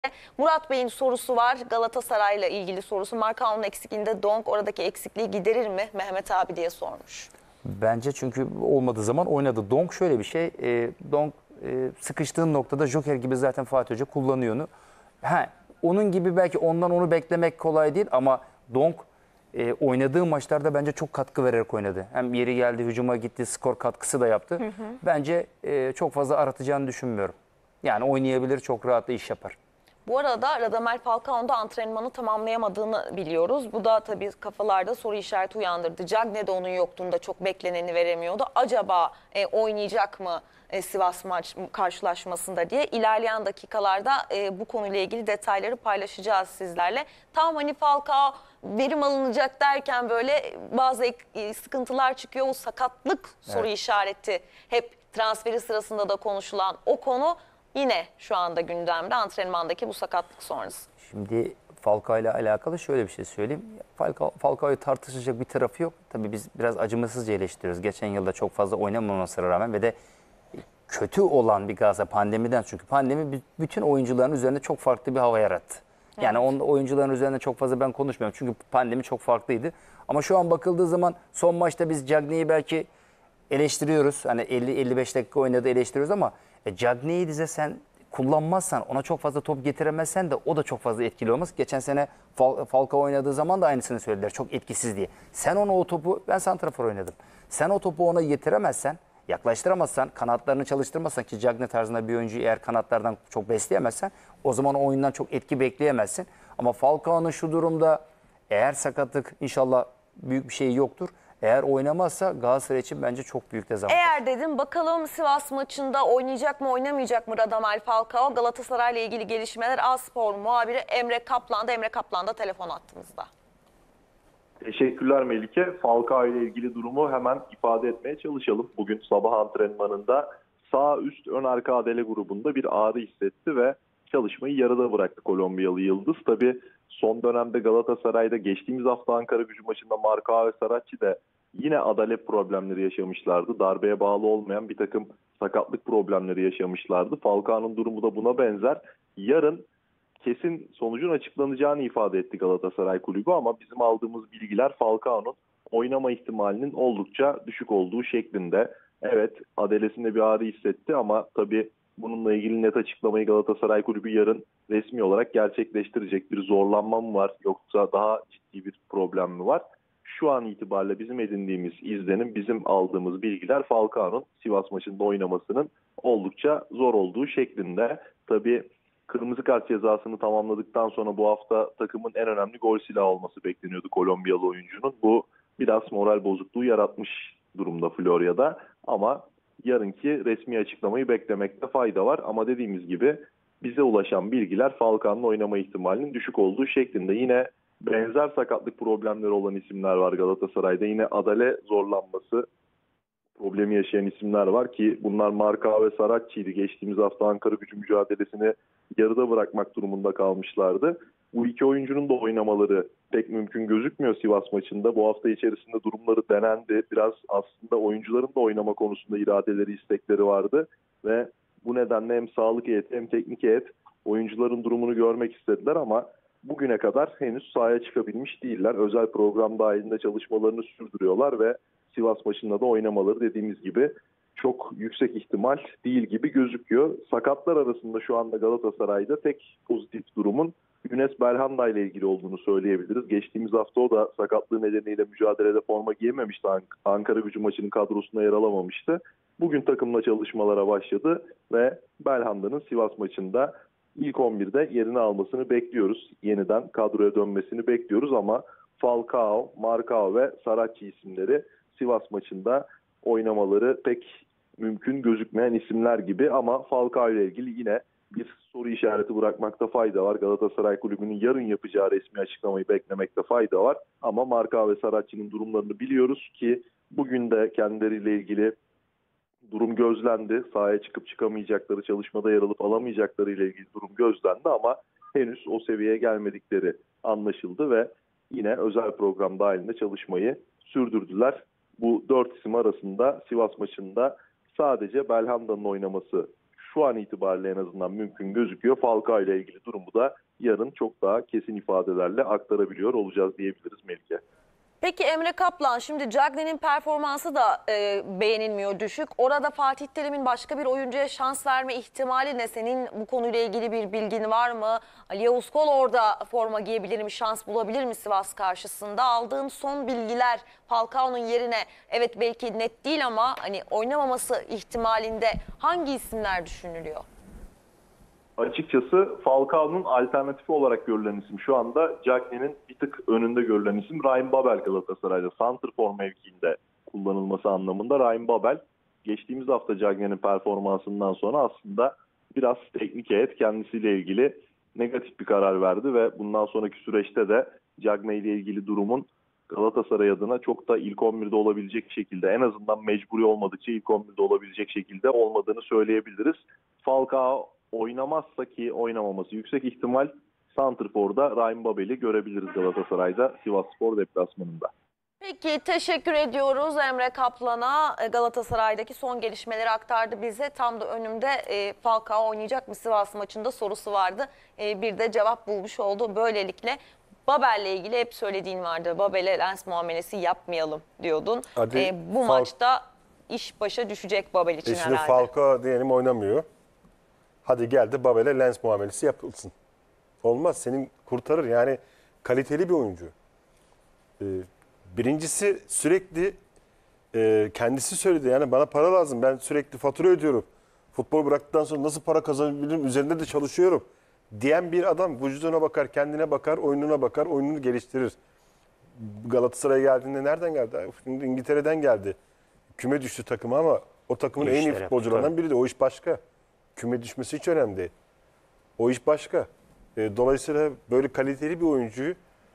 Murat Bey'in sorusu var. Galatasaray'la ilgili sorusu. Markao'nun eksikliğinde Donk oradaki eksikliği giderir mi Mehmet abi diye sormuş. Bence çünkü olmadığı zaman oynadı. Donk şöyle bir şey. Donk sıkıştığın noktada Joker gibi zaten Fatih Hoca kullanıyor onu. Ha, onun gibi belki ondan onu beklemek kolay değil ama Donk oynadığı maçlarda bence çok katkı vererek oynadı. Hem yeri geldi, hücuma gitti, skor katkısı da yaptı. Bence çok fazla aratacağını düşünmüyorum. Yani oynayabilir, çok rahat da iş yapar. Bu arada Radamel Falcao'nun da antrenmanı tamamlayamadığını biliyoruz. Bu da tabii kafalarda soru işareti uyandırdı. Cagne de onun yokluğunda çok bekleneni veremiyordu. Acaba oynayacak mı Sivas maç karşılaşmasında diye ilerleyen dakikalarda bu konuyla ilgili detayları paylaşacağız sizlerle. Tam hani Falcao verim alınacak derken böyle bazı sıkıntılar çıkıyor. O sakatlık soru işareti hep transferi sırasında da konuşulan o konu yine şu anda gündemde antrenmandaki bu sakatlık sonrası. Şimdi Falcao ile alakalı şöyle bir şey söyleyeyim. Falcao'yu tartışacak bir tarafı yok. Tabii biz biraz acımasızca eleştiriyoruz. Geçen yılda çok fazla oynamamasına rağmen ve de kötü olan bir Galatasaray pandemiden, çünkü pandemi bütün oyuncuların üzerinde çok farklı bir hava yarattı. Yani oyuncuların üzerinde çok fazla ben konuşmuyorum. Çünkü pandemi çok farklıydı. Ama şu an bakıldığı zaman son maçta biz Cagney'i belki eleştiriyoruz. Hani 50-55 dakika oynadı, eleştiriyoruz ama Cagney'i dize sen kullanmazsan, ona çok fazla top getiremezsen de o da çok fazla etkili olmaz. Geçen sene Falcao oynadığı zaman da aynısını söylediler. Çok etkisiz diye. Sen ona o topu, ben santrafor oynadım. Sen o topu ona getiremezsen, yaklaştıramazsan, kanatlarını çalıştırmazsan, ki Cagney tarzında bir oyuncuyu eğer kanatlardan çok besleyemezsen o zaman o oyundan çok etki bekleyemezsin. Ama Falcao'nun şu durumda eğer sakatlık, inşallah büyük bir şey yoktur, eğer oynamazsa Galatasaray için bence çok büyük dezavantaj. Eğer dedim bakalım Sivas maçında oynayacak mı oynamayacak mı Radamel Falcao? Galatasaray ile ilgili gelişmeler A-Spor muhabiri Emre Kaplan'da. Emre Kaplan da telefon attığımızda. Teşekkürler Melike. Falcao ile ilgili durumu hemen ifade etmeye çalışalım. Bugün sabah antrenmanında sağ üst ön arka adele grubunda bir ağrı hissetti ve çalışmayı yarıda bıraktı Kolombiyalı Yıldız. Tabii son dönemde Galatasaray'da geçtiğimiz hafta Ankara-Gücü maçında Marcao ve Saracchi de yine adale problemleri yaşamışlardı. Darbeye bağlı olmayan bir takım sakatlık problemleri yaşamışlardı. Falcao'nun durumu da buna benzer. Yarın kesin sonucun açıklanacağını ifade etti Galatasaray Kulübü ama bizim aldığımız bilgiler Falcao'nun oynama ihtimalinin oldukça düşük olduğu şeklinde. Evet, adelesinde bir ağrı hissetti ama tabii bununla ilgili net açıklamayı Galatasaray Kulübü yarın resmi olarak gerçekleştirecek. Bir zorlanma mı var yoksa daha ciddi bir problem mi var? Şu an itibariyle bizim edindiğimiz izlenim, bizim aldığımız bilgiler Falcao'nun Sivas maçında oynamasının oldukça zor olduğu şeklinde. Tabii kırmızı kart cezasını tamamladıktan sonra bu hafta takımın en önemli gol silahı olması bekleniyordu Kolombiyalı oyuncunun. Bu biraz moral bozukluğu yaratmış durumda Florya'da ama yarınki resmi açıklamayı beklemekte fayda var. Ama dediğimiz gibi bize ulaşan bilgiler Falcao'nun oynama ihtimalinin düşük olduğu şeklinde. Yine benzer sakatlık problemleri olan isimler var Galatasaray'da. Yine adale zorlanması problemi yaşayan isimler var ki bunlar Marcao ve Saracchi'ydi. Geçtiğimiz hafta Ankara-Gücü mücadelesini yarıda bırakmak durumunda kalmışlardı. Bu iki oyuncunun da oynamaları pek mümkün gözükmüyor Sivas maçında. Bu hafta içerisinde durumları denendi. Biraz aslında oyuncuların da oynama konusunda iradeleri, istekleri vardı ve bu nedenle hem sağlık heyeti hem teknik heyet oyuncuların durumunu görmek istediler ama bugüne kadar henüz sahaya çıkabilmiş değiller. Özel program dahilinde çalışmalarını sürdürüyorlar ve Sivas maçında da oynamaları dediğimiz gibi çok yüksek ihtimal değil gibi gözüküyor. Sakatlar arasında şu anda Galatasaray'da tek pozitif durumun Yunus Belhanda ile ilgili olduğunu söyleyebiliriz. Geçtiğimiz hafta o da sakatlığı nedeniyle mücadelede forma giyememişti. Ankara-Gücü maçının kadrosunda yer alamamıştı. Bugün takımla çalışmalara başladı ve Belhanda'nın Sivas maçında ilk 11'de yerini almasını bekliyoruz. Yeniden kadroya dönmesini bekliyoruz ama Falcao, Marcao ve Saracchi isimleri Sivas maçında oynamaları pek mümkün gözükmeyen isimler gibi ama Falcao ile ilgili yine bir soru işareti bırakmakta fayda var. Galatasaray Kulübü'nün yarın yapacağı resmi açıklamayı beklemekte fayda var. Ama Marcao ve Saracchi'nin durumlarını biliyoruz ki bugün de kendileriyle ilgili durum gözlendi. Sahaya çıkıp çıkamayacakları, çalışmada yer alıp alamayacakları ile ilgili durum gözlendi ama henüz o seviyeye gelmedikleri anlaşıldı ve yine özel program dahilinde çalışmayı sürdürdüler. Bu dört isim arasında Sivas maçında sadece Belhanda'nın oynaması şu an itibariyle en azından mümkün gözüküyor. Falcao ile ilgili durumu da yarın çok daha kesin ifadelerle aktarabiliyor olacağız diyebiliriz Melike. Peki Emre Kaplan, şimdi Cagney'in performansı da beğenilmiyor, düşük. Orada Fatih Terim'in başka bir oyuncuya şans verme ihtimali ne? Senin bu konuyla ilgili bir bilgin var mı? Ali Yavuz Kol orada forma giyebilir mi, şans bulabilir mi Sivas karşısında? Aldığın son bilgiler Falcao'nun yerine, evet belki net değil ama hani oynamaması ihtimalinde hangi isimler düşünülüyor? Açıkçası Falcao'nun alternatifi olarak görülen isim şu anda Cagney'in bir tık önünde görülen isim Ryan Babel Galatasaray'da. Santrfor mevkiinde kullanılması anlamında Ryan Babel geçtiğimiz hafta Cagney'in performansından sonra aslında biraz teknik heyet kendisiyle ilgili negatif bir karar verdi ve bundan sonraki süreçte de Cagney ile ilgili durumun Galatasaray adına çok da ilk 11'de olabilecek şekilde, en azından mecburi olmadıkça ilk 11'de olabilecek şekilde olmadığını söyleyebiliriz. Falcao oynamazsa, ki oynamaması yüksek ihtimal, santrfor'da Ryan Babel'i görebiliriz Galatasaray'da Sivasspor deplasmanında. Peki, teşekkür ediyoruz Emre Kaplan'a. Galatasaray'daki son gelişmeleri aktardı bize. Tam da önümde Falcao oynayacak mı Sivas maçında sorusu vardı. Bir de cevap bulmuş oldu. Böylelikle Babel'le ilgili hep söylediğin vardı. Babel'e lens muamelesi yapmayalım diyordun. Bu maçta iş başa düşecek Babel için Şimdi herhalde. Falcao diyelim oynamıyor. Hadi geldi Babel'e lens muamelesi yapılsın. Olmaz, senin kurtarır yani, kaliteli bir oyuncu. Birincisi sürekli kendisi söyledi, yani bana para lazım, ben sürekli fatura ödüyorum. Futbol bıraktıktan sonra nasıl para kazanabilirim, üzerinde de çalışıyorum diyen bir adam vücuduna bakar, kendine bakar, oyununa bakar, oyununu geliştirir. Galatasaray'a geldiğinde nereden geldi? Şimdi İngiltere'den geldi. Küme düştü takıma ama o takımın en iyi futbolcularından biri de. O iş başka. Küme düşmesi hiç önemli değil. O iş başka. Dolayısıyla böyle kaliteli bir oyuncuyu,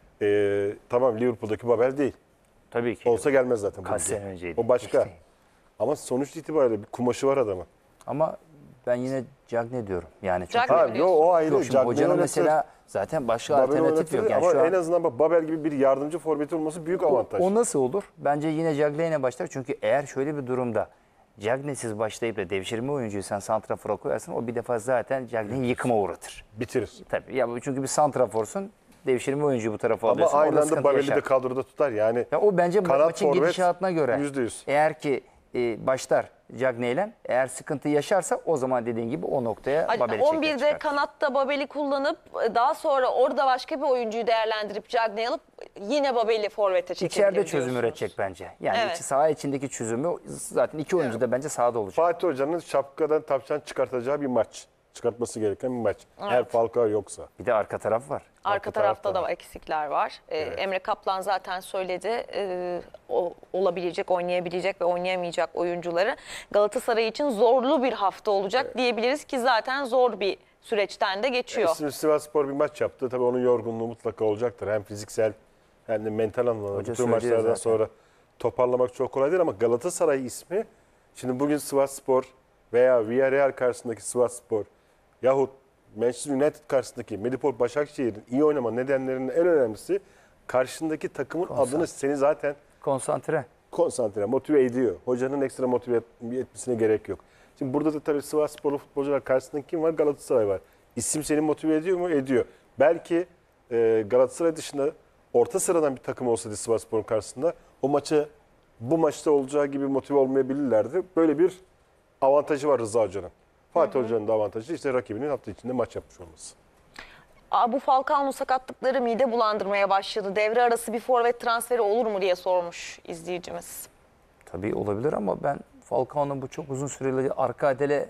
tamam Liverpool'daki Babel değil. Tabii ki. Olsa gelmez zaten. Kaç sene önceydi. O başka. İşte. Ama sonuç itibariyle bir kumaşı var adamın. Ama ben yine Cagney diyorum. Yani çünkü Cagney. O ayrı. yok, şimdi Cagney hocanın oynatır, mesela zaten başka Babel alternatif yok. oynatır Yani ama şu an en azından bak, Babel gibi bir yardımcı forveti olması büyük avantaj. o nasıl olur? Bence yine Cagney'le başlar. Çünkü eğer şöyle bir durumda Cagney'siz başlayıp da devşirme oyuncuyu sen santrafora koyarsın, o bir defa zaten Cagney'i yıkıma uğratır. Bitirir. Tabii ya, çünkü bir santraforsun, devşirme oyuncuyu bu tarafa Ama alıyorsun. aynı orada anda sıkıntı Babel'i yaşar. de kadroda tutar yani. Ya o bence kanat maçın forvet gidişatına göre. %100. Eğer ki başlar Cagney'le, eğer sıkıntı yaşarsa o zaman dediğin gibi o noktaya Hani Babel'i çeker 11'de çıkar. kanatta Babel'i kullanıp daha sonra orada başka bir oyuncuyu değerlendirip Cagney alıp yine Babel'i forvete çekebilir İçeride çözüm diyorsunuz. üretecek bence. Yani Evet. saha içindeki çözümü zaten iki oyuncu da bence sahada olacak. Fatih Hoca'nın şapkadan tavşan çıkartacağı bir maç. Çıkartması gereken bir maç. Eğer Falcao yoksa. Bir de arka taraf var. Arka tarafta da eksikler var. Emre Kaplan zaten söyledi, olabilecek, oynayabilecek ve oynayamayacak oyuncuları. Galatasaray için zorlu bir hafta olacak diyebiliriz ki zaten zor bir süreçten de geçiyor. Şimdi Sivasspor bir maç yaptı. Tabii onun yorgunluğu mutlaka olacaktır. Hem fiziksel hem de mental anlamda. Hoca Bütün söylüyor maçlardan zaten. sonra toparlamak çok kolay değil ama Galatasaray ismi, şimdi bugün Sivasspor veya Villarreal karşısındaki Sivasspor yahut Manchester United karşısındaki Medipol Başakşehir'in iyi oynama nedenlerinin en önemlisi, karşındaki takımın adını seni zaten konsantre, motive ediyor. Hocanın ekstra motive etmesine gerek yok. Şimdi burada da tabii Sivassporlu futbolcular karşısında kim var? Galatasaray var. İsim seni motive ediyor mu? Ediyor. Belki Galatasaray dışında orta sıradan bir takım olsaydı Sivasspor'un karşısında o maçı bu maçta olacağı gibi motive olmayabilirlerdi. Böyle bir avantajı var Rıza Hoca'nın. Fatih Hoca'nın da avantajı işte rakibinin hafta içinde maç yapmış olması. Bu Falcao'nun sakatlıkları mide bulandırmaya başladı. Devre arası bir forvet transferi olur mu diye sormuş izleyicimiz. Tabii olabilir ama ben Falcao'nun bu çok uzun süreli arka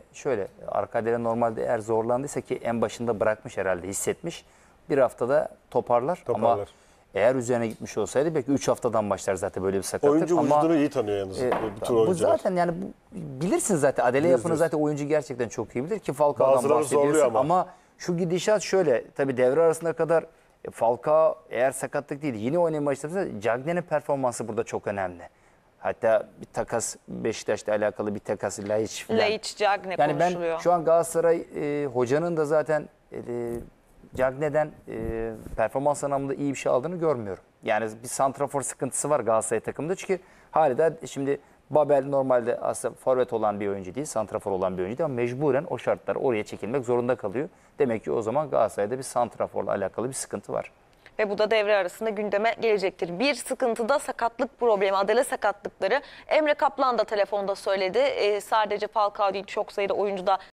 adele normalde eğer zorlandıysa, ki en başında bırakmış herhalde, hissetmiş. Bir haftada toparlar. Ama eğer üzerine gitmiş olsaydı belki 3 haftadan başlar zaten böyle bir sakatlık. Oyuncu vücudunu iyi tanıyor yalnız. Bu zaten yani bilirsin zaten adele yapını zaten oyuncu gerçekten çok iyi bilir ki Falcao'dan Bazıları zorluyor bahsediyorsun ama. Şu gidişat şöyle, tabii devre arasına kadar Falcao eğer sakatlık değil yine oynamaya başlarsa Cagney'in performansı burada çok önemli. Hatta bir takas, Beşiktaş'la alakalı bir takas, Laiç falan. Laiç, Cagney yani konuşuluyor. Ben şu an Galatasaray hocanın da zaten Cagney'den performans anlamında iyi bir şey aldığını görmüyorum. Yani bir santrafor sıkıntısı var Galatasaray takımında, çünkü hala şimdi Babel normalde aslında forvet olan bir oyuncu değil, santrafor olan bir oyuncu değil ama mecburen o şartlar oraya çekilmek zorunda kalıyor. Demek ki o zaman Galatasaray'da bir santraforla alakalı bir sıkıntı var. Ve bu da devre arasında gündeme gelecektir. Bir sıkıntı da sakatlık problemi, adale sakatlıkları. Emre Kaplan da telefonda söyledi. Sadece Falcao değil, çok sayıda oyuncu da